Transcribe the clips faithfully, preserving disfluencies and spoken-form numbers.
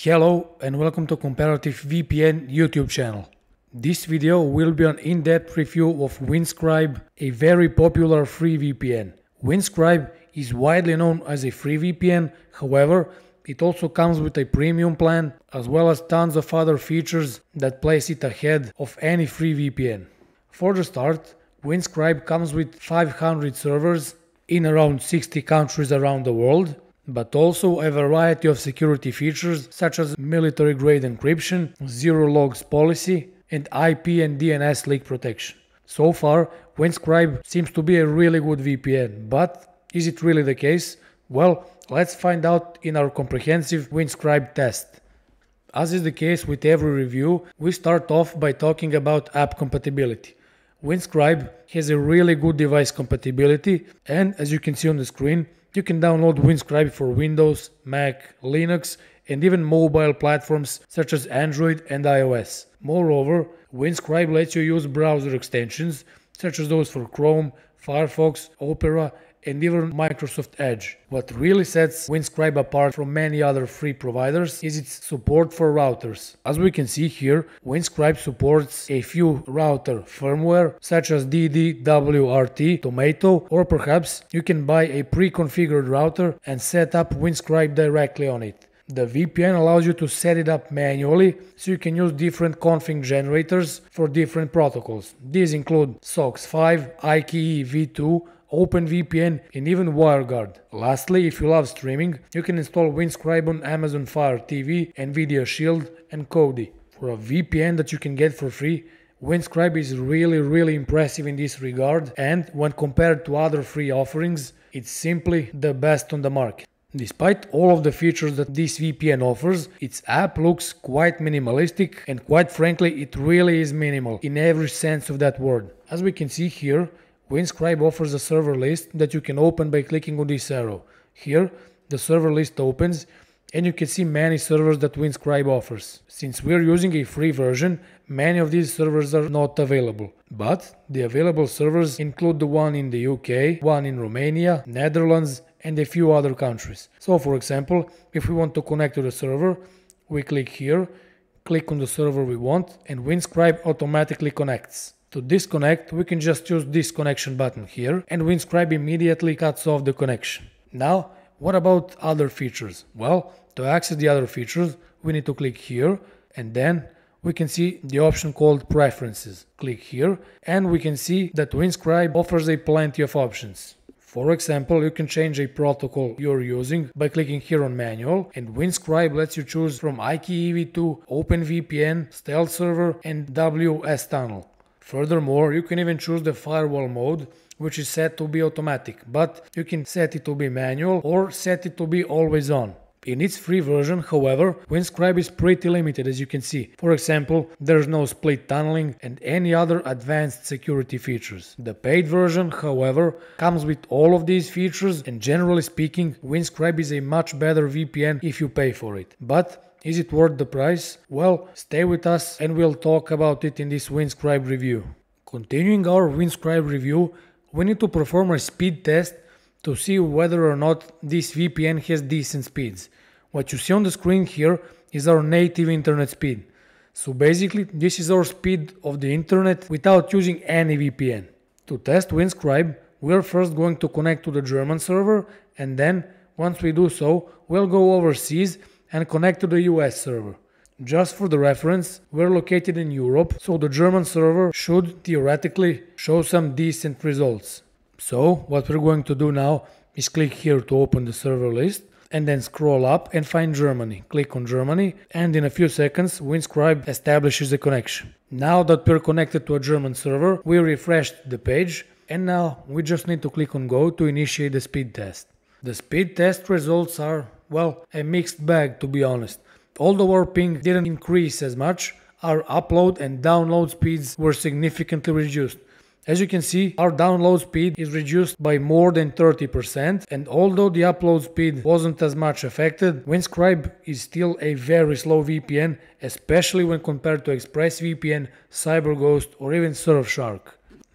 Hello and welcome to Comparative V P N YouTube channel. This video will be an in-depth review of Windscribe, a very popular free V P N. Windscribe is widely known as a free V P N, however, it also comes with a premium plan as well as tons of other features that place it ahead of any free V P N. For the start, Windscribe comes with five hundred servers in around sixty countries around the world, but also a variety of security features such as military-grade encryption, zero logs policy, and I P and D N S leak protection. So far, Windscribe seems to be a really good V P N, but is it really the case? Well, let's find out in our comprehensive Windscribe test. As is the case with every review, we start off by talking about app compatibility. Windscribe has a really good device compatibility, and as you can see on the screen, you can download Windscribe for Windows, Mac, Linux, and even mobile platforms such as Android and iOS. Moreover, Windscribe lets you use browser extensions such as those for Chrome, Firefox, Opera, and even Microsoft Edge. What really sets Windscribe apart from many other free providers is its support for routers. As we can see here, Windscribe supports a few router firmware such as D D W R T, Tomato, or perhaps you can buy a pre-configured router and set up Windscribe directly on it. The V P N allows you to set it up manually, so you can use different config generators for different protocols. These include S O C K S five, I K E V two, OpenVPN, and even WireGuard. Lastly, if you love streaming, you can install Windscribe on Amazon Fire T V, Nvidia Shield, and Kodi. For a V P N that you can get for free, Windscribe is really really impressive in this regard, and when compared to other free offerings, it's simply the best on the market. Despite all of the features that this V P N offers, its app looks quite minimalistic, and quite frankly it really is minimal in every sense of that word. As we can see here, Windscribe offers a server list that you can open by clicking on this arrow. Here, the server list opens and you can see many servers that Windscribe offers. Since we're using a free version, many of these servers are not available. But the available servers include the one in the U K, one in Romania, Netherlands, and a few other countries. So for example, if we want to connect to the server, we click here, click on the server we want, and Windscribe automatically connects. To disconnect, we can just use this connection button here, and Windscribe immediately cuts off the connection. Now, what about other features? Well, to access the other features, we need to click here, and then we can see the option called Preferences. Click here, and we can see that Windscribe offers a plenty of options. For example, you can change a protocol you're using by clicking here on Manual, and Windscribe lets you choose from I K E V two, OpenVPN, Stealth Server, and W S Tunnel. Furthermore, you can even choose the firewall mode, which is set to be automatic, but you can set it to be manual or set it to be always on. In its free version, however, Windscribe is pretty limited, as you can see. For example, there's no split tunneling and any other advanced security features. The paid version, however, comes with all of these features, and generally speaking, Windscribe is a much better V P N if you pay for it. But is it worth the price? Well, stay with us and we'll talk about it in this Windscribe review. Continuing our Windscribe review, we need to perform a speed test to see whether or not this V P N has decent speeds. What you see on the screen here is our native internet speed. So basically, this is our speed of the internet without using any V P N. To test Windscribe, we are first going to connect to the German server, and then, once we do so, we'll go overseas and connect to the U S server. Just for the reference, we're located in Europe, so the German server should theoretically show some decent results. So what we're going to do now is click here to open the server list, and then scroll up and find Germany. Click on Germany, and in a few seconds Windscribe establishes a connection. Now that we're connected to a German server, we refreshed the page, and now we just need to click on Go to initiate the speed test. The speed test results are, well, a mixed bag, to be honest. Although our ping didn't increase as much, our upload and download speeds were significantly reduced. As you can see, our download speed is reduced by more than thirty percent, and although the upload speed wasn't as much affected, Windscribe is still a very slow V P N, especially when compared to ExpressVPN, CyberGhost, or even Surfshark.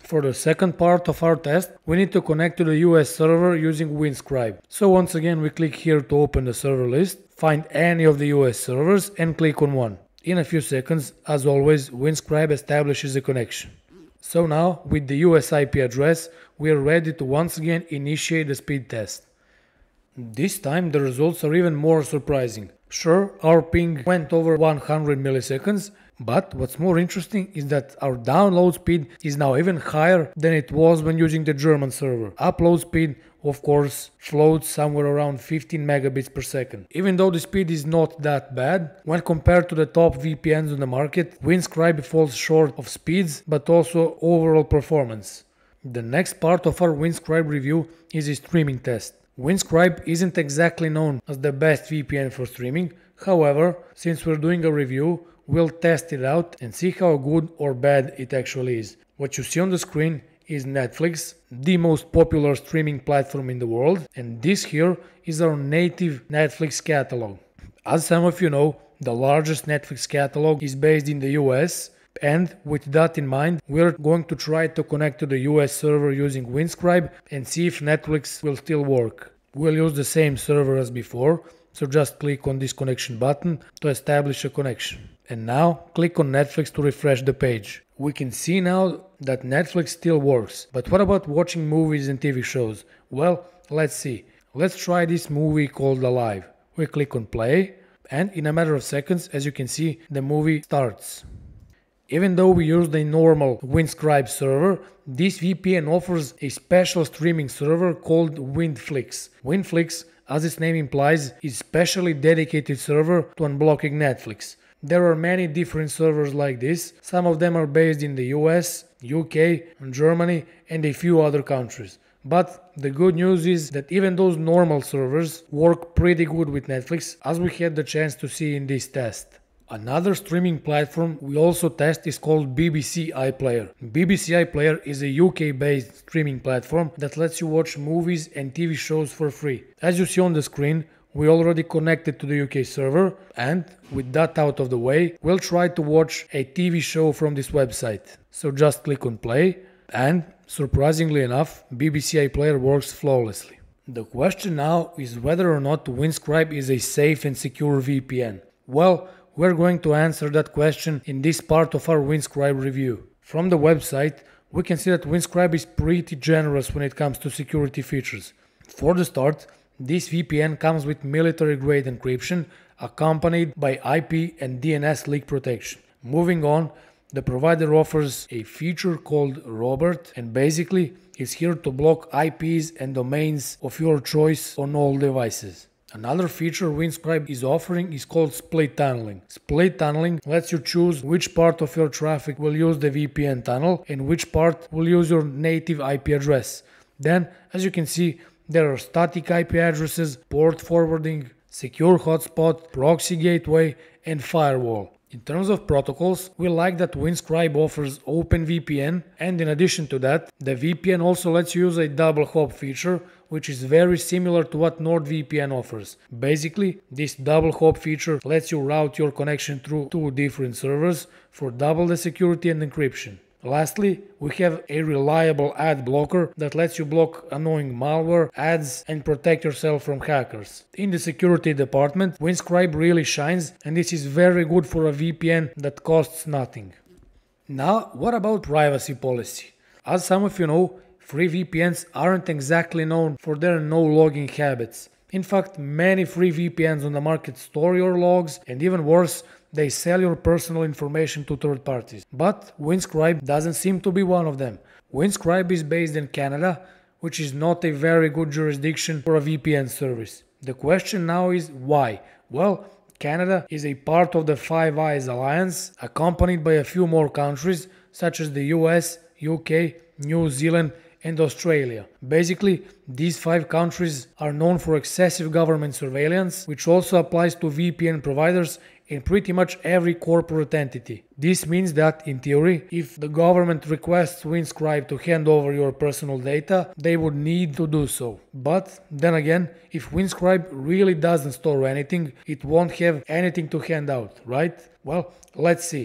For the second part of our test, we need to connect to the U S server using Windscribe. So once again we click here to open the server list, find any of the U S servers and click on one. In a few seconds, as always, Windscribe establishes a connection. So now, with the U S I P address, we are ready to once again initiate the speed test. This time the results are even more surprising. Sure, our ping went over one hundred milliseconds, but what's more interesting is that our download speed is now even higher than it was when using the German server. Upload speed, of course, floats somewhere around fifteen megabits per second. Even though the speed is not that bad, when compared to the top V P Ns on the market, Windscribe falls short of speeds but also overall performance. The next part of our Windscribe review is a streaming test. Windscribe isn't exactly known as the best V P N for streaming, however, since we're doing a review, we'll test it out and see how good or bad it actually is. What you see on the screen is Netflix, the most popular streaming platform in the world, and this here is our native Netflix catalog. As some of you know, the largest Netflix catalog is based in the U S, and with that in mind, we're going to try to connect to the U S server using Windscribe and see if Netflix will still work. We'll use the same server as before, so just click on this connection button to establish a connection. And now click on Netflix to refresh the page. We can see now that Netflix still works, but what about watching movies and T V shows? Well, let's see. Let's try this movie called Alive. We click on play, and in a matter of seconds, as you can see, the movie starts. Even though we used a normal Windscribe server, this V P N offers a special streaming server called WinFlix. WinFlix, as its name implies, is a specially dedicated server to unblocking Netflix. There are many different servers like this. Some of them are based in the U S, U K, Germany and a few other countries. But the good news is that even those normal servers work pretty good with Netflix, as we had the chance to see in this test. Another streaming platform we also test is called B B C iPlayer. B B C iPlayer is a U K-based streaming platform that lets you watch movies and T V shows for free. As you see on the screen, we already connected to the U K server, and with that out of the way, we'll try to watch a T V show from this website. So just click on play, and surprisingly enough, B B C iPlayer works flawlessly. The question now is whether or not Windscribe is a safe and secure V P N. Well, we're going to answer that question in this part of our Windscribe review. From the website, we can see that Windscribe is pretty generous when it comes to security features. For the start, this V P N comes with military-grade encryption accompanied by I P and D N S leak protection. Moving on, the provider offers a feature called Robert, and basically it's here to block I Ps and domains of your choice on all devices. Another feature Windscribe is offering is called split tunneling. Split tunneling lets you choose which part of your traffic will use the V P N tunnel and which part will use your native I P address. Then, as you can see, there are static I P addresses, port forwarding, secure hotspot, proxy gateway, and firewall. In terms of protocols, we like that Windscribe offers OpenVPN, and in addition to that, the V P N also lets you use a double hop feature, which is very similar to what NordVPN offers. Basically, this double hop feature lets you route your connection through two different servers for double the security and encryption. Lastly, we have a reliable ad blocker that lets you block annoying malware, ads, and protect yourself from hackers. In the security department, Windscribe really shines, and this is very good for a V P N that costs nothing. Now, what about privacy policy? As some of you know, free V P Ns aren't exactly known for their no-logging habits. In fact, many free V P Ns on the market store your logs, and even worse, they sell your personal information to third parties. But Windscribe doesn't seem to be one of them. Windscribe is based in Canada, which is not a very good jurisdiction for a V P N service. The question now is why? Well, Canada is a part of the Five Eyes Alliance, accompanied by a few more countries such as the U S, U K, New Zealand, and Australia. Basically, these five countries are known for excessive government surveillance, which also applies to V P N providers in pretty much every corporate entity. This means that, in theory, if the government requests Windscribe to hand over your personal data, they would need to do so. But then again, if Windscribe really doesn't store anything, it won't have anything to hand out, right? Well, let's see.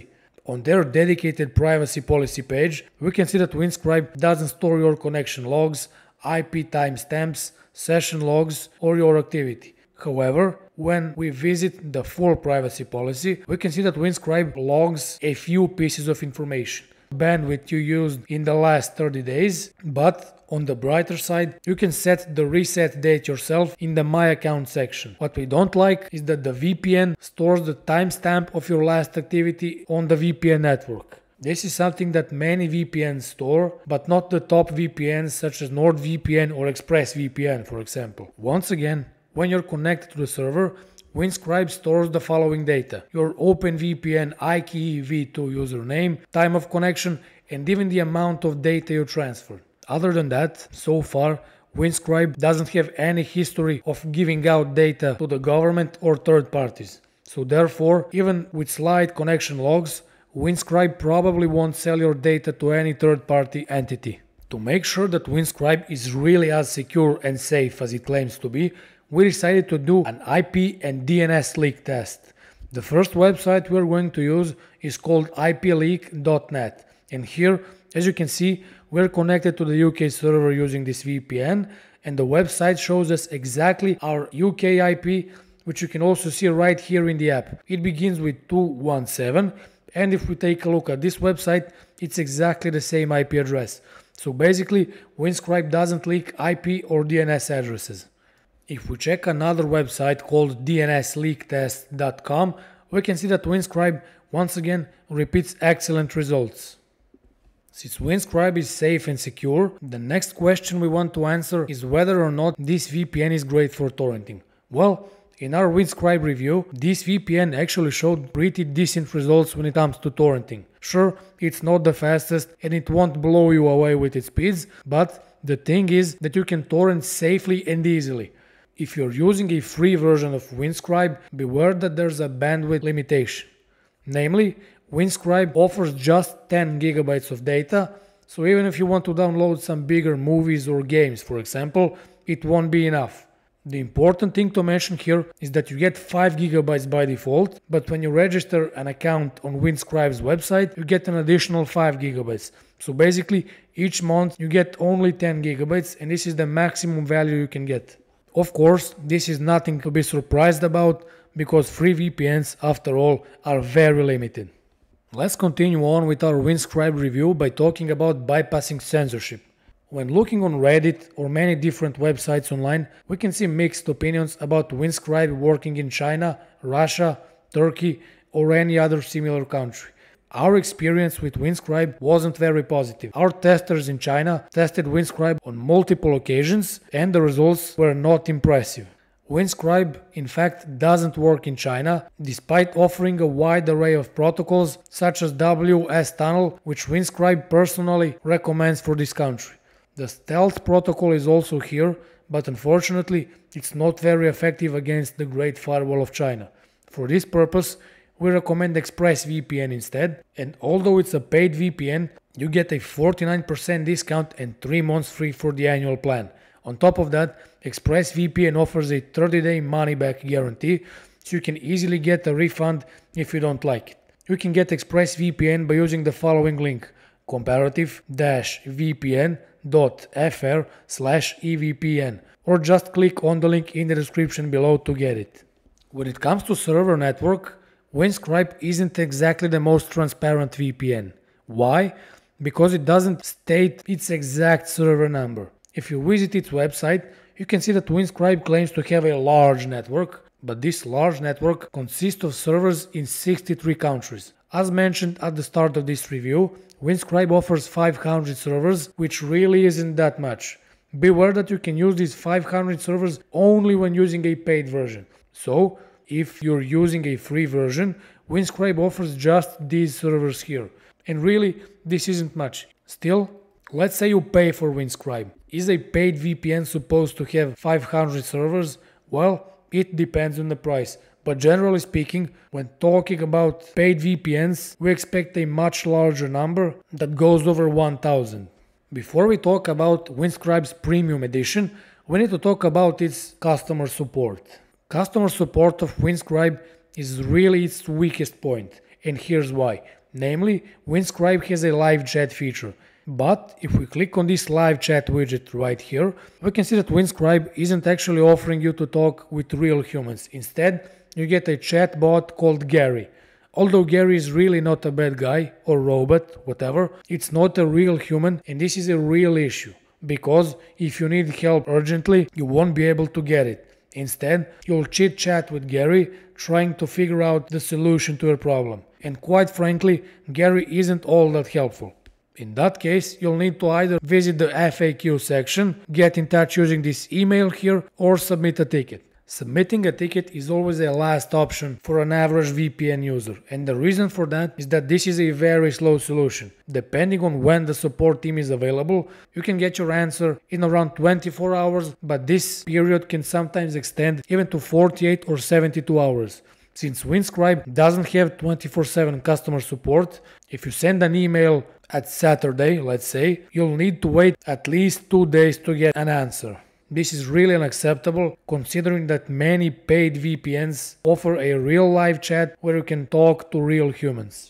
On their dedicated privacy policy page, we can see that Windscribe doesn't store your connection logs, I P timestamps, session logs, or your activity. However, when we visit the full privacy policy, we can see that Windscribe logs a few pieces of information. Bandwidth you used in the last thirty days, but on the brighter side, you can set the reset date yourself in the My Account section. What we don't like is that the V P N stores the timestamp of your last activity on the V P N network. This is something that many V P Ns store, but not the top V P Ns such as NordVPN or ExpressVPN, for example. Once again, when you're connected to the server, Windscribe stores the following data: your OpenVPN I K E v two username, time of connection, and even the amount of data you transferred. Other than that, so far, Windscribe doesn't have any history of giving out data to the government or third parties. So therefore, even with slight connection logs, Windscribe probably won't sell your data to any third-party entity. To make sure that Windscribe is really as secure and safe as it claims to be, we decided to do an I P and D N S leak test. The first website we're going to use is called I P leak dot net, and here, as you can see, we're connected to the U K server using this V P N, and the website shows us exactly our U K I P, which you can also see right here in the app. It begins with two one seven, and if we take a look at this website, it's exactly the same I P address. So basically, Windscribe doesn't leak I P or D N S addresses. If we check another website called D N S leak test dot com, we can see that Windscribe once again repeats excellent results. Since Windscribe is safe and secure, the next question we want to answer is whether or not this V P N is great for torrenting. Well, in our Windscribe review, this V P N actually showed pretty decent results when it comes to torrenting. Sure, it's not the fastest and it won't blow you away with its speeds, but the thing is that you can torrent safely and easily. If you're using a free version of Windscribe, beware that there's a bandwidth limitation. Namely, Windscribe offers just ten gigabytes of data, so even if you want to download some bigger movies or games, for example, it won't be enough. The important thing to mention here is that you get five gigabytes by default, but when you register an account on Windscribe's website, you get an additional five gigabytes. So basically, each month you get only ten gigabytes, and this is the maximum value you can get. Of course, this is nothing to be surprised about, because free V P Ns, after all, are very limited. Let's continue on with our Windscribe review by talking about bypassing censorship. When looking on Reddit or many different websites online, we can see mixed opinions about Windscribe working in China, Russia, Turkey, or any other similar country. Our experience with Windscribe wasn't very positive. Our testers in China tested Windscribe on multiple occasions, and the results were not impressive. Windscribe, in fact, doesn't work in China, despite offering a wide array of protocols such as W S Tunnel, which Windscribe personally recommends for this country. The stealth protocol is also here, but unfortunately, it's not very effective against the Great Firewall of China. For this purpose, we recommend ExpressVPN instead, and although it's a paid V P N, you get a forty-nine percent discount and three months free for the annual plan. On top of that, ExpressVPN offers a thirty day money-back guarantee, so you can easily get a refund if you don't like it. You can get ExpressVPN by using the following link: comparative dash v p n dot f r slash e v p n, or just click on the link in the description below to get it. When it comes to server network, Windscribe isn't exactly the most transparent V P N. Why? Because it doesn't state its exact server number. If you visit its website, you can see that Windscribe claims to have a large network, but this large network consists of servers in sixty-three countries. As mentioned at the start of this review, Windscribe offers five hundred servers, which really isn't that much. Beware that you can use these five hundred servers only when using a paid version. So, if you're using a free version, Windscribe offers just these servers here. And really, this isn't much. Still, let's say you pay for Windscribe. Is a paid V P N supposed to have five hundred servers? Well, it depends on the price. But generally speaking, when talking about paid V P Ns, we expect a much larger number that goes over one thousand. Before we talk about Windscribe's Premium Edition, we need to talk about its customer support. Customer support of Windscribe is really its weakest point, and here's why. Namely, Windscribe has a live chat feature. But if we click on this live chat widget right here, we can see that Windscribe isn't actually offering you to talk with real humans. Instead, you get a chat bot called Gary. Although Gary is really not a bad guy or robot, whatever, it's not a real human, and this is a real issue. Because if you need help urgently, you won't be able to get it. Instead, you'll chit chat with Gary, trying to figure out the solution to your problem. And quite frankly, Gary isn't all that helpful. In that case, you'll need to either visit the F A Q section, get in touch using this email here, or submit a ticket. Submitting a ticket is always a last option for an average V P N user, and the reason for that is that this is a very slow solution. Depending on when the support team is available, you can get your answer in around twenty-four hours, but this period can sometimes extend even to forty-eight or seventy-two hours. Since Windscribe doesn't have twenty-four seven customer support, if you send an email at Saturday, let's say, you'll need to wait at least two days to get an answer. This is really unacceptable, considering that many paid V P Ns offer a real live chat where you can talk to real humans.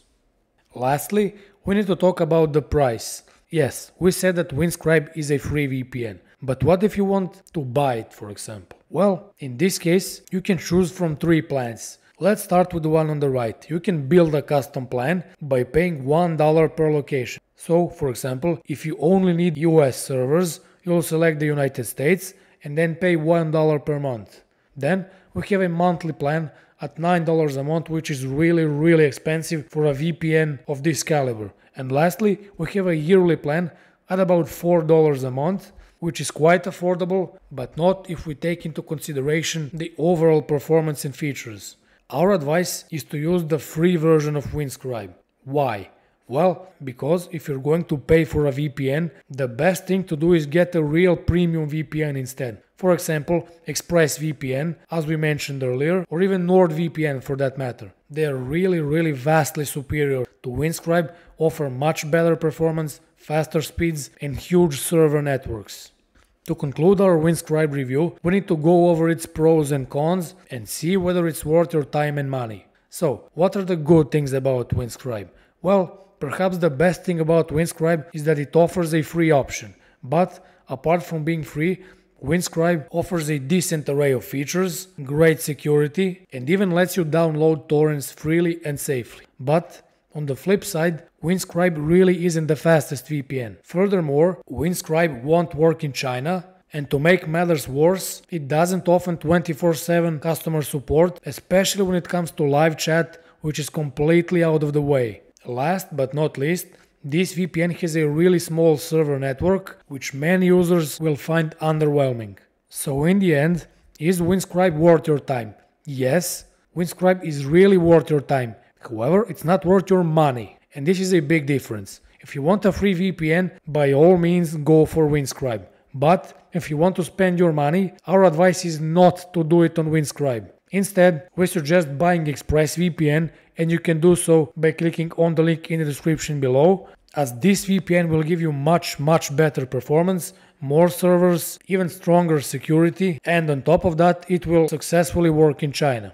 Lastly, we need to talk about the price. Yes, we said that Windscribe is a free V P N, but what if you want to buy it, for example? Well, in this case, you can choose from three plans. Let's start with the one on the right. You can build a custom plan by paying one dollar per location. So, for example, if you only need U S servers, you'll select the United States and then pay one dollar per month. Then we have a monthly plan at nine dollars a month, which is really really expensive for a V P N of this caliber. And lastly, we have a yearly plan at about four dollars a month, which is quite affordable, but not if we take into consideration the overall performance and features. Our advice is to use the free version of Windscribe. Why? Well, because if you're going to pay for a V P N, the best thing to do is get a real premium V P N instead. For example, ExpressVPN, as we mentioned earlier, or even NordVPN for that matter. They are really, really vastly superior to Windscribe, offer much better performance, faster speeds, and huge server networks. To conclude our Windscribe review, we need to go over its pros and cons and see whether it's worth your time and money. So, what are the good things about Windscribe? Well, perhaps the best thing about Windscribe is that it offers a free option. But, apart from being free, Windscribe offers a decent array of features, great security, and even lets you download torrents freely and safely. But, on the flip side, Windscribe really isn't the fastest V P N. Furthermore, Windscribe won't work in China, and to make matters worse, it doesn't offer twenty-four seven customer support, especially when it comes to live chat, which is completely out of the way. Last but not least, this V P N has a really small server network, which many users will find underwhelming. So in the end, is Windscribe worth your time? Yes, Windscribe is really worth your time. However, it's not worth your money, and this is a big difference. If you want a free V P N, by all means go for Windscribe. But if you want to spend your money, our advice is not to do it on Windscribe. Instead, we suggest buying ExpressVPN, and you can do so by clicking on the link in the description below, as this V P N will give you much much better performance, more servers, even stronger security, and on top of that it will successfully work in China.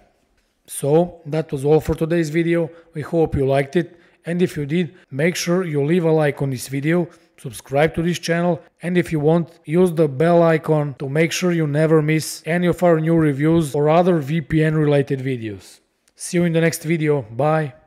So that was all for today's video. We hope you liked it, and if you did, make sure you leave a like on this video, subscribe to this channel, and if you want, use the bell icon to make sure you never miss any of our new reviews or other V P N related videos. See you in the next video. Bye!